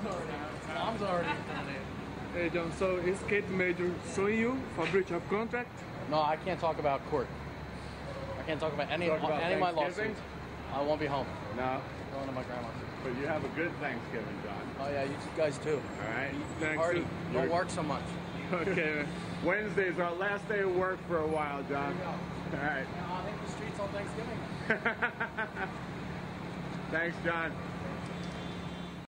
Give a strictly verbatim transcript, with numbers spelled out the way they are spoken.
Mom's already, mom's already intimidated. Hey John, so is Kate Major suing you for breach of contract? No, I can't talk about court. I can't talk about any, Talk about any of my Thanksgiving? lawsuits. I won't be home. No. Going to my grandma's. But you have a good Thanksgiving, John. Oh yeah, you guys too. All right. Thanks. Party. to- Don't work so much. Okay. Wednesday's our last day of work for a while, John. There you go. All right. Yeah, I'll hit the streets on Thanksgiving. Thanks, John.